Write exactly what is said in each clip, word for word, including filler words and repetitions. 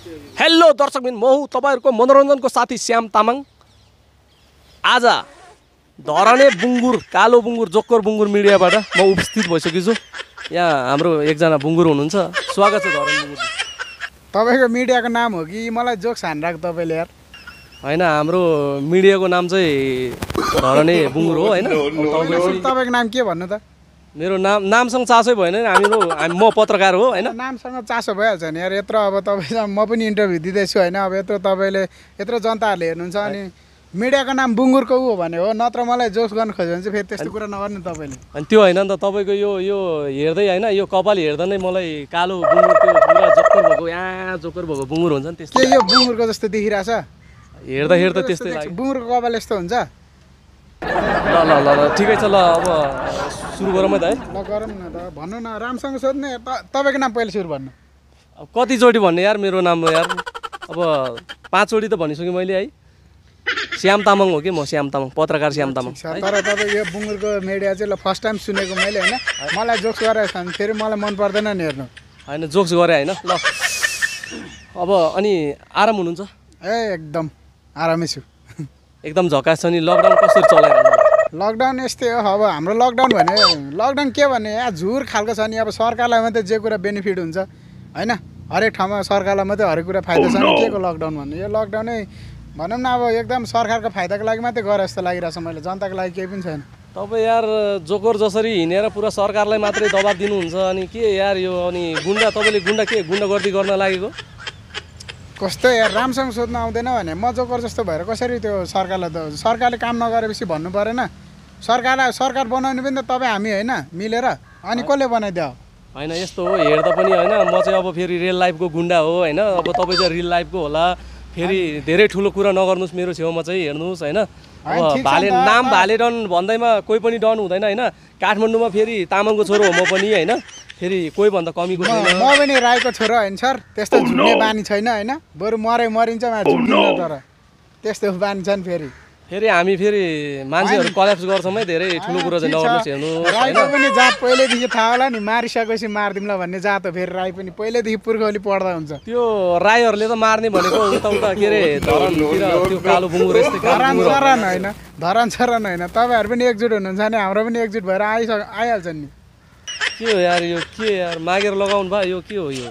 Hello दर्शकबिन, म हुँ तपाईहरुको मनोरञ्जनको साथी श्याम तामाङ। आज धराने बुङ्गुर, कालो बुङ्गुर, जोक्कर बुङ्गुर मिडियाबाट म उपस्थित भइसकेको छु। यहाँ हाम्रो एकजना बुङ्गुर हुनुहुन्छ। स्वागत छ धराने बुङ्गुर। तपाईको मिडियाको नाम हो कि मलाई जोक्स हानिराख्नु तपाईले यार? हैन, हाम्रो मिडियाको नाम चाहिँ धराने बुङ्गुर हो हैन। तपाईको नाम के भन्नु त? मेरो नाम नामसँग चासै भएन। हामीहरू म पत्रकार हो हैन। नामसँग चासो भइहाल्छ नि यार। यत्रो अब तपाईसँग म पनि इन्टरभ्यु दिँदैछु हैन। अब यत्रो तपाईले यत्रो जनताहरूले हेर्नुहुन्छ अनि मिडियाको नाम बुङ्गुरको उ हो भने हो, नत्र मलाई जोक्स गर्न खोज्यो भने चाहिँ फेरि त्यस्तो कुरा नगर्नु तपाईले। अनि त्यो हैन नि त, तपाईको यो यो हेर्दै हैन, यो कपाल हेर्दा नै मलाई कालो बुङ्गुर, त्यो पुरा जोक्कर भएको, यहाँ जोक्कर भएको बुङ्गुर हुन्छ नि त्यस्तो। के यो बुङ्गुरको जस्तो देखिरहेछ? हेर्दा हेर्दा त्यस्तै लाग्यो। बुङ्गुरको कपाल यस्तो हुन्छ? ल ल ल ल ठिकै छ। ल अब सुरु गरौँ है त है। ल गरौँ न त। भन्नु न, रामसँग सोध्नु। तपाईको नाम पहिले सुरु भन्नु। अब कतिचोटि भन्ने यार मेरो नाम यार? अब पाँचचोटि त भनिसकेँ मैले है। श्याम तामाङ हो कि म, श्याम तामाङ, पत्रकार श्याम तामाङ। तर तपाईँ यो बुङ्गुरको मिडिया चाहिँ ल फर्स्ट टाइम सुनेको मैले हैन। मलाई जोक्स गरेको छ भने फेरि मलाई मन पर्दैन नि हेर्नु। हैन, जोक्स गरे हैन। ल अब अनि आराम हुनुहुन्छ? ए एकदम आरामै छु। एकदम झकास छ नि। लकडाउन कसरी चलाइरहनु? लकडाउन यस्तै हो। अब हाम्रो लकडाउन भने लकडाउन के भने यहाँ झुर खालको छ नि। अब सरकारलाई मात्रै जे कुरा बेनिफिट हुन्छ हैन, हरेक ठाउँमा सरकारलाई मात्रै हरेक कुरा फाइदा छ नि। के को लकडाउन भन्ने? यो लकडाउनै भनौँ न अब एकदम सरकारको फाइदाको लागि मात्रै गरे जस्तो लागिरहेछ मैले। जनताको लागि केही पनि छैन। तपाईँ यार जोकर जसरी हिँडेर पुरा सरकारलाई मात्रै दबाब दिनुहुन्छ अनि के यार यो? अनि गुन्डा, तपाईँले गुन्डा के गुन्डागर्दी गर्न लागेको? कस्तो यार, रामसँग सोध्न आउँदैन भने म जोकर जस्तो भएर कसरी त्यो सरकारलाई त? सरकारले काम नगरेपछि भन्नु परेन? सरकारलाई सरकार बनाउने पनि त तपाईँ हामी होइन मिलेर। अनि कसले बनाइदियो? होइन यस्तो हो, हेर्दा पनि होइन म चाहिँ अब फेरि रियल लाइफको गुन्डा हो होइन। अब तपाईँ चाहिँ रियल लाइफको होला। फेरि धेरै ठुलो कुरा नगर्नुहोस् मेरो छेउमा चाहिँ, हेर्नुहोस् होइन। अब भाले नाम भाले डन भन्दैमा कोही पनि डन हुँदैन होइन। काठमाडौँमा फेरि तामाङको छोरो हो म पनि होइन। फेरि कोही भन्दा कमीको छैन। म पनि राईको छोरो होइन सर। त्यस्तो झुक्ने बानी छैन होइन। बरु मरै मरिन्छ मा झुक्दिन। तर त्यस्तो बानी छन्। फेरि फेरि हामी फेरि मान्छेहरू कलेप्स गर्छौँ है। धेरै ठुलो कुरा चाहिँ नगर्नुहोस्, हेर्नु। राईको पनि जात पहिल्यैदेखि थाहा होला नि। मारिसकेपछि मारिदिउँला भन्ने जात हो फेरि राई पनि। पहिल्यैदेखि पुर्खौली पढ्दा हुन्छ। त्यो राईहरूले त मार्ने भनेको उता उता के अरे धरानतिर त्यो कालो बुङ्गुर यस्तै धरान चरन होइन, धरान चरन होइन। तपाईँहरू पनि एकजुट हुनुहुन्छ भने हाम्रो पनि एकजुट भएर आइसक आइहाल्छ नि। के हो यार यो? के यार मागेर लगाउनु भयो? यो के हो यो?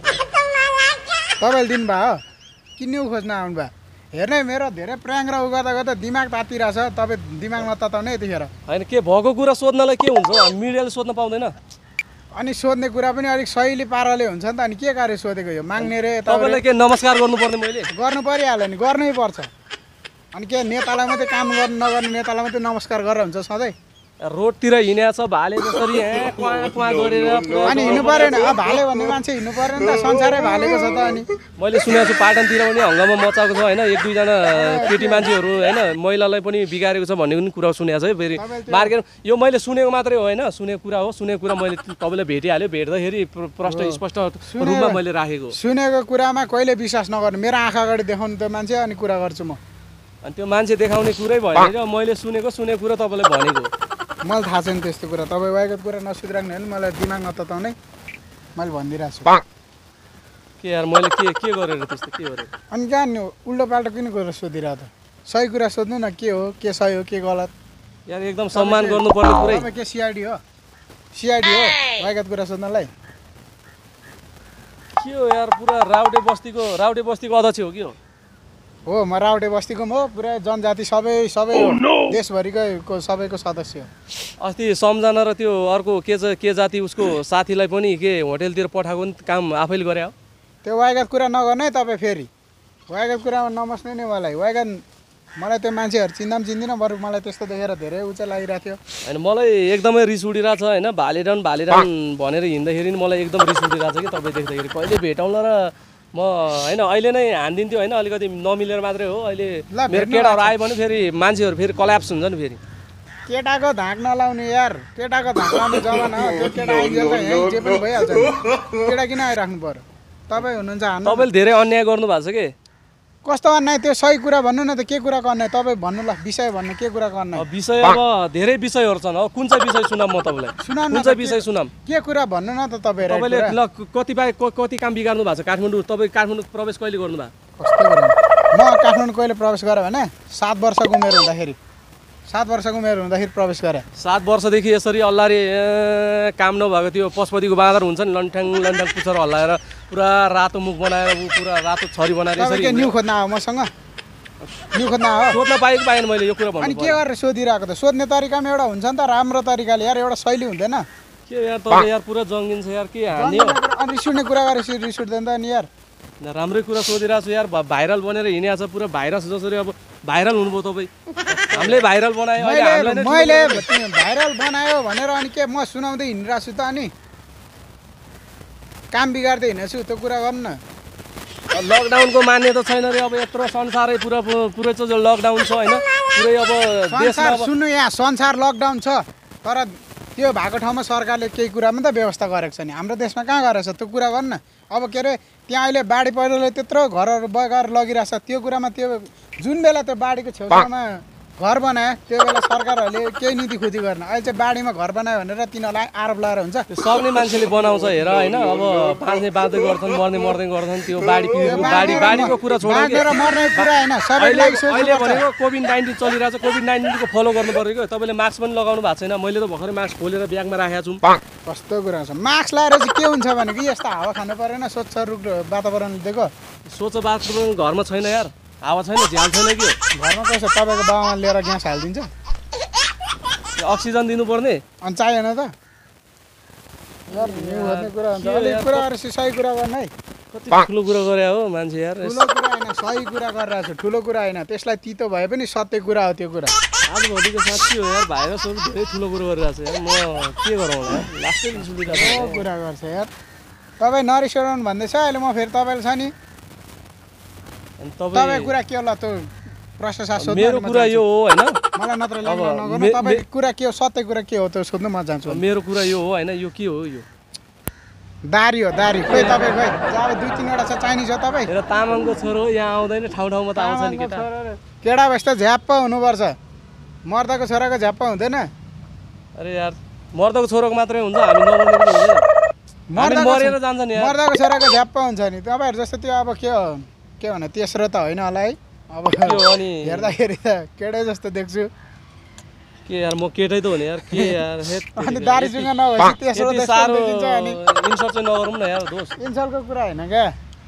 तपाईँले दिनुभयो हो? किन्नु खोज्न आउनु भयो? हेर्ने मेरो धेरै प्राङ र उ गर्दा गर्दा दिमाग तातिरहेछ। तपाईँ दिमाग नताताउने यतिखेर। होइन के भएको कुरा सोध्नलाई के हुन्छ? हामी मिडियाले सोध्न पाउँदैन? अनि सोध्ने कुरा पनि अलिक सहिलो पाराले हुन्छ नि त। अनि के कार्य सोधेको यो? माग्ने रे तपाईँलाई के नमस्कार गर्नुपर्ने मैले? गर्नु परिहाल्यो नि, गर्नै पर्छ। अनि के नेतालाई मात्रै काम गर्नु नगर्ने नेतालाई मात्रै नमस्कार गरेर हुन्छ सधैँ? रोडतिर हिँडेको छ भाले जसरी यहाँ क्वाँ क्वाँ गरेर। अनि हिँड्नु पऱ्यो नि। अब भाले भन्ने मान्छे हिँड्नु पऱ्यो नि त। संसारै भालेको छ त। अनि मैले सुनेको छु पाटनतिर पनि हङ्गामा मचाएको छ होइन। एक दुईजना केटी मान्छेहरू होइन महिलालाई पनि बिगारेको छ भन्ने पनि कुरा सुनेको छ है। फेरि मार्केट यो मैले सुनेको मात्रै हो होइन। सुनेको कुरा हो। सुनेको कुरा मैले तपाईँलाई भेटिहाल्यो। भेट्दाखेरि प्रष्ट स्पष्ट रूपमा मैले राखेको। सुनेको कुरामा कहिले विश्वास नगर्नु। मेरो आँखा अगाडि देखाउनु त्यो मान्छे अनि कुरा गर्छु म। अनि त्यो मान्छे देखाउने कुरै भनेर मैले सुनेको सुनेको कुरा तपाईँलाई भनेको। मलाई थाहा छैन त्यस्तो कुरा। तपाईँ वाइगत कुरा नसुधिराख्ने होइन। मलाई दिमाग नतताउने मैले भनिदिइरहेको छु। के यार मैले के के गरेर त्यस्तो के गरेर? अनि जान्नु उल्टो पाल्टो किन कुरा सोधिरहेको त? सही कुरा सोध्नु न। के हो, के सही हो, के गलत? यार एकदम सम्मान गर्नुपर्ने कुरै। तपाईँ के सिआइडी हो? सिआइडी हो वाइगत कुरा सोध्नलाई? के हो यार, पुरा राउटे बस्तीको राउटे बस्तीको अध्यक्ष हो कि हो? हो, म राउटे बस्तीको हो। पुरा जनजाति सबै सबै देशभरिकै सबैको सदस्य हो। अस्ति सम्झना र त्यो अर्को के के जाति उसको साथीलाई पनि के होटेलतिर पठाएको नि काम आफैले गरे हो? त्यो वाइगत कुरा नगर्नु है तपाईँ। फेरि वाइगत कुरामा नमस्ने नि मलाई। वाइगत मलाई त्यो मान्छेहरू चिन्दा पनि चिन्दिनँ। बरु मलाई त्यस्तो देखेर धेरै उचा लागिरहेको थियो। होइन मलाई एकदमै रिस उठिरहेको छ होइन। भालेडन भालेडन भनेर हिँड्दाखेरि नि मलाई एकदम रिस उठिरहेको छ कि तपाईँ देख्दाखेरि। कहिले भेटौँला र म होइन अहिले नै हानिदिन्थ्यो होइन। अलिकति नमिलेर मात्रै हो। अहिले मेरो केटाहरू आयो भने फेरि मान्छेहरू फेरि कल्याप्स हुन्छ नि। फेरि केटाको धाक नलाउने यार। केटाको धाक लाउने जमाना हो। त्यो केटा आइन्जेल त यहीँ जे पनि भइहाल्छ। केटा किन आइराख्नु पर्यो? तपाईँ हुनुहुन्छ हान्नु। तपाईँले धेरै अन्याय गर्नु भएको छ कि? कस्तो अन्याय त्यो सही कुरा भन्नु न त के कुराको अन्याय तपाईँ भन्नु ल विषय भन्नु के कुराको अन्याय विषय अब धेरै विषयहरू छन् अब कुन चाहिँ विषय सुनाम म तपाईँलाई सुनाउनु कुन चाहिँ विषय सुनाम के कुरा भन्नु न त तपाईँ तपाईँले ल कतिपय कति काम बिगार्नु भएको छ काठमाडौँ तपाईँ काठमाडौँ प्रवेश कहिले गर्नु भएको कस्तो कुरा म काठमाडौँ कहिले प्रवेश गरेँ भने सात वर्षको उमेर हुँदाखेरि सात वर्षको उमेर हुँदाखेरि प्रवेश गरेँ सात वर्षदेखि यसरी अल्लारे काम नभएको त्यो पशुपतिको बाँदर हुन्छ नि लन्ठ्याङ लन्ठ्याङ पुच्छर हल्लाएर पुरा रातो मुख बनाएर ऊ पुरा रातो छरी बनाएर यसरी न्यु खोज्न आयो मसँग न्यु खोज्न आयो सोध्न पाएको पाएन मैले यो कुरा अनि भन्नु के गरेर सोधिरहेको त सोध्ने तरिकामा एउटा हुन्छ नि त राम्रो तरिकाले यार एउटा शैली हुँदैन के यार तपाईँ यार पुरा जङ्गिन्छ यार के हान्ने हो अनि रिस उठ्ने कुरा गरेर रिस उठ्दैन त नि यार राम्रै कुरा सोधिरहेको छु यार भाइरल बनेर हिँडेको छ पुरा भाइरस जसरी अब भाइरल हुनुभयो तपाईँ हामीले भाइरल बनायो अहिले हामीलाई नै मैले भाइरल बनायो भनेर अनि के म सुनाउँदै हिँडिरहेको छु त अनि काम बिगार्दै हिँडेको छु त्यो कुरा गर्नु न लकडाउनको मान्यता छैन रे अब यत्रो संसारै पुरा पुरै चाहिँ लकडाउन छ होइन पुरै अब संसार सुन्नु यहाँ संसार लकडाउन छ तर त्यो भएको ठाउँमा सरकारले केही कुरामा त व्यवस्था गरेको छ नि हाम्रो देशमा कहाँ गरेको छ त्यो कुरा गर्नु न अब के अरे त्यहाँ अहिले बाढी पहिरोले त्यत्रो घरहरू बगाएर लगिरहेछ त्यो कुरामा त्यो जुन बेला त्यो बाढीको छेउछाउमा घर बनायो त्यो बेला सरकारहरूले केही नीति खोजी गर्न अहिले चाहिँ बाढीमा घर बनायो भनेर तिनीहरूलाई आरोप लगाएर हुन्छ सक्ने मान्छेले बनाउँछ हेर होइन अब बाँच्ने बाँच्दै गर्छन् मर्ने मर्दै गर्छन् त्यो बाढी पिरियडको बाढी बाढीको कुरा छोडेर मर्ने कुरा होइन सबैलाई अहिले भनेको कोभिड नाइन्टिन चलिरहेको छ कोभिड नाइन्टिनको फलो गर्नु पऱ्यो तपाईँले मास्क पनि लगाउनु भएको छैन मैले त भर्खरै मास्क खोलेर ब्यागमा राखेको छु कस्तो कुरा छ मास्क लगाएर चाहिँ के हुन्छ भने कि यस्तो हावा खानु परेन स्वच्छ रुख वातावरण दिएको स्वच्छ वातावरण घरमा छैन यार हावा छैन झ्याल छैन कि घरमा कसो तपाईँको बाबामा लिएर ग्यास हालिदिन्छ अक्सिजन दिनुपर्ने अनि चाहिएन त कुरा हुन्छ अलिक कुराहरू सही कुरा गर्ने है कति ठुलो कुरा गरे हो मान्छे यार ठुलो कुरा होइन सही कुरा गरिरहेको छु ठुलो कुरा होइन त्यसलाई तितो भए पनि सत्य कुरा हो त्यो कुरा आजभोलिको साँच्ची हो यार भाइरसहरू धेरै ठुलो कुरो गरिरहेको छ यार म के गरौँ होला लास्टै रिस उठिरहेको छ कुरा गर्छ यार तपाईँ नरिसाउनु भन्दैछ अहिले म फेरि तपाईँले छ नि तपाईँ कुरा के होला त्यो प्रशासन सोध्नु मेरो कुरा यो हो होइन मलाई नत्र नगर्नु तपाईँको कुरा के हो सत्य कुरा के हो त्यो सोध्नु म जान्छु मेरो कुरा यो हो होइन यो के हो यो दारी हो दारी खोइ तपाईँ खोइ अब दुई तिनवटा छ चाइनिज हो तपाईँ मेरो तामाङको छोरो यहाँ आउँदैन ठाउँ ठाउँमा त आउँछ नि केटा केटा भएपछि त झ्याप्प हुनुपर्छ मर्दाको छोराको झ्याप्प हुँदैन अरे यार मर्दाको छोराको मात्रै हुन्छ हामी नबनेको हुँदैन मरेर जान्छ नि मर्दाको छोराको झ्याप्प हुन्छ नि तपाईँहरू जस्तो त्यो अब के हो के भन्नु तेस्रो त होइन होला है अब अनि हेर्दाखेरि त केटै जस्तो देख्छु के यार म केटै त हो नि यार के यार अनि दारी जुङ्गा नभएपछि तेस्रो साह्रो इन्सल्ट चाहिँ नगरौँ न यार दोस्त इन्सल्टको कुरा होइन क्या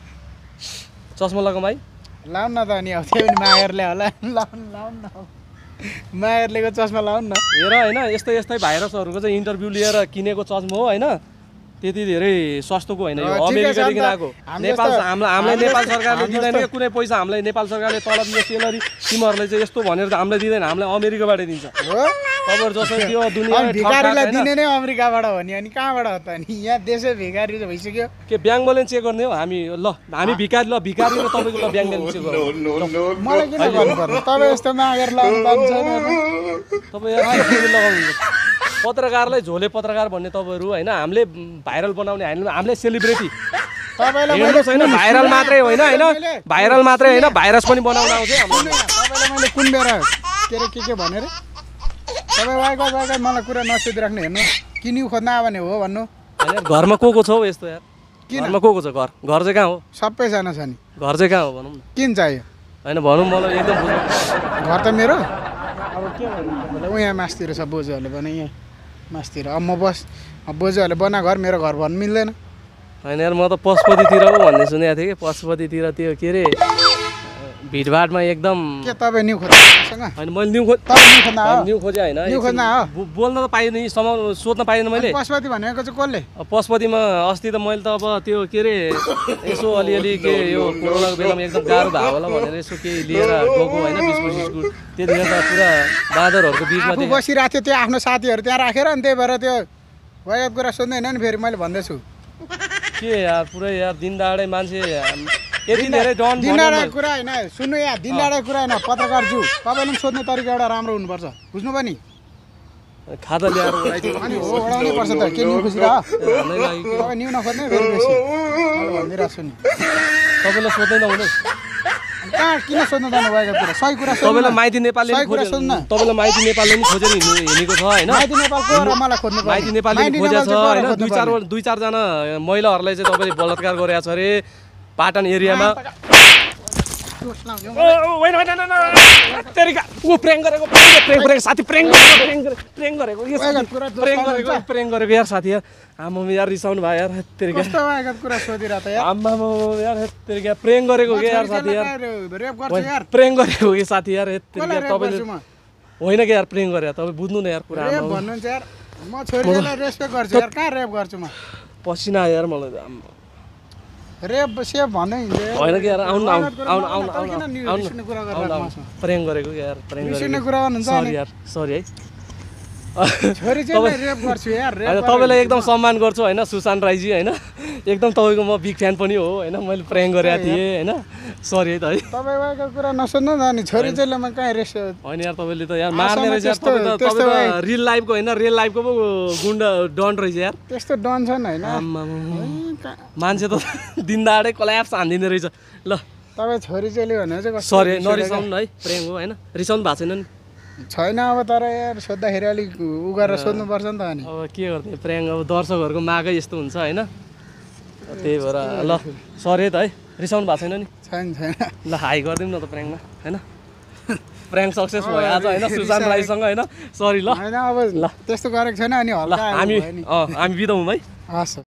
चस्मा लगाउँ भाइ लाउनु न त अनि अब त्यो पनि मागरले होला लाउनु लाउनु न मागरलेको चस्मा लाउनु न हेर होइन यस्तै यस्तै भाइरसहरूको चाहिँ इन्टरभ्यू लिएर किनेको चस्मा हो होइन त्यति धेरै सस्तोको होइन यो अमेरिकादेखि आएको नेपाल हामीलाई हामीलाई नेपाल सरकारले दिँदैन कि कुनै पैसा हामीलाई नेपाल सरकारले तलब यो सेलरी तिमीहरूलाई चाहिँ यस्तो भनेर त हामीलाई दिँदैन हामीलाई अमेरिकाबाट दिन्छ हो तपाईँहरू जसरी त्यो दुनियाँ भिखारीलाई दिने नै अमेरिकाबाट हो नि अनि कहाँबाट हो त अनि यहाँ देशै भिखारी भइसक्यो के ब्याङ्क ब्यालेन्स चेक गर्ने हो हामी ल हामी भिखारी ल भिखारी र तपाईँको ल ब्याङ्क ब्यालेन्स चेक गरौँ मलाई किन गर्नु पर्यो तपाईँ यस्तो मागेर लगाउनु पाउँछ तपाईँ लगाउनुहुन्छ पत्रकारलाई झोले पत्रकार भन्ने तपाईँहरू होइन हामीले भाइरल बनाउने हामीले सेलिब्रेटी तपाईँलाई छैन भाइरल मात्रै होइन होइन भाइरल मात्रै होइन भाइरस पनि बनाउन आउँछ तपाईँलाई मैले कुन बेला के अरे के के भनेर तपाईँ वाइका वाइका मलाई कुरा नसोधिराख्नु हेर्नु किन्यु खोज्न आयो भने हो भन्नु होइन घरमा को को छ हौ यस्तो यार घरमा को को छ घर घर चाहिँ कहाँ हो सबैजना छ नि घर चाहिँ कहाँ हो भनौँ न किन चाहियो होइन भनौँ मलाई एकदम घर त मेरो अब के भन्नु यहाँ मासतिर छ बोजूहरूले भने यहाँ मासतिर अब म बस अब बोजूहरूले बना घर मेरो घर भन्नु मिल्दैन होइन यार म त पशुपतितिर पो भन्ने सुनेको थिएँ कि पशुपतितिर त्यो के अरे भिडभाडमा एकदम के तपाईँ न्यु खोज्नुसँग होइन मैले न्यु खोज न्यु खोजेँ होइन न्यु खोज्न हो बोल्न त पाइनँ सम्म सोध्न पाइनँ मैले पशुपति भनेको चाहिँ कसले पशुपतिमा अस्ति त मैले त अब त्यो के अरे यसो अलिअलि के यो कोरोनाको बेलामा एकदम गाह्रो भयो होला भनेर यसो केही लिएर गएको होइन बिस पच्चिस कुट त्यतिखेर त पुरा बाँदरहरूको बिचमा बसिरहेको थियो त्यो आफ्नो साथीहरू त्यहाँ राखेर अनि त्यही भएर त्यो वायत कुरा सोध्दैन नि फेरि मैले भन्दैछु के यार पुरै यार दिन दहाडै मान्छे यति धेरै डन दिनदाडा कुरा होइन सुन्नु यहाँ दिनदाडा कुरा होइन पत्रकारज्यू तपाईँले पनि सोध्ने तरिका एउटा राम्रो हुनुपर्छ बुझ्नु पनि खाता ल्याएर अनि हो ओढाउनै पर्छ त के न्यु खुसिरह तपाईँ न्यु नखोज्ने फेरि बेसी मैले भनिदिइरहेको छु नि तपाईँलाई सोध्दै नहुनु कहाँ किन सोध्नु जानु भएको कुरा सही कुरा सोध्नु तपाईँलाई माइती नेपालले सही नि कुरा खोजे सोध्नु तपाईँलाई माइती नेपालले नि खोजेर हिँड्नु हिँडेको छ होइन माइती नेपालको र मलाई खोज्नु पर्यो। माइती नेपालले नि माइती खोजेको छ नेपाल चाहिँ होइन गएर दुई चार खोज्नु दुई चारजना महिलाहरूलाई चाहिँ तपाईँले बलात्कार गरेको छ अरे पाटन एरियामा होइन होइन तेरिका ऊ प्रेङ गरेको प्रेङ गरेको साथी प्रेङ गरेको प्रेङ गरेको प्रेङ गरेको प्रेङ गरेको यार साथी यार आमा यार रिसाउनु भयो यार तेरिका कस्तो भएको कुरा सोधिरा त यार आमा यार तेरिका प्रेङ गरेको के यार साथी यार रेप गर्छु यार प्रेङ गरेको के साथी यार तेरिका रेप तपाईँले गर्छु म होइन कि यार प्रेङ गरे तपाईँ बुझ्नु न यार कुरा रेप भन्नुहुन्छ यार म छोरीलाई रेस्पेक्ट गर्छु यार कहाँ रेप गर्छु म पसिना यार मलाई आम्मा। रेप सेप भन्दै हिँड्दै होइन कि यार आउनु आउनु आउनु आउनु तँ किन आउनु रिसाउने कुरा गरेर आउनु मसँग? प्रेङ गरेको कि यार प्रेङ रिसाउने गरेको कुरा गर्नुहुन्छ सरी अनि यार सरी है छोरी चाहिँ मैले रेप गर्छु यार रेप होइन तपाईँलाई एकदम सम्मान गर्छु होइन सुशान्त राईजी होइन एकदम तपाईँको म बिग फ्यान पनि हो होइन मैले प्रेङ गरेको थिएँ होइन सरी है त है तपाईँ भएको कुरा नसुन्नु न अनि छोरी चाहिँ म कहाँ रेस होइन यार तपाईँले त यार मार्ने रहेछ यार त्यस्तो- तपाईँ त त्यस्तो तपाईँ त रियल लाइफको होइन रियल लाइफको पो गुन्डा डन रहेछ यार त्यस्तो डन छन् होइन आम्मामा। कहाँ- मान्छे त दिनदाडै कल्याप्स हानिदिने रहेछ ल तपाईँ छोरी चेली भनेर चाहिँ कस्तो सरी रिस उठेको? नरिसाउनु है प्रेङ हो होइन रिसाउनु भएको छैन नि छैन अब तर यार सोद्धाखेरि अलिक उ गरेर सोध्नुपर्छ नि त अनि अब के गर्ने प्रेङ अब दर्शकहरूको मागै यस्तो हुन्छ होइन त्यही भएर ल सरी है त है रिसाउनु भएको छैन नि छैन छैन ल हाई गरिदिउँ न त प्रेङमा होइन प्रेङ सक्सेस भयो आज होइन सुशान्त राईसँग होइन सरी ल होइन अब ल। त्यस्तो गरेको छैन अनि ल हल्का हामी भयो नि अँ हामी बिदाउँ है हस्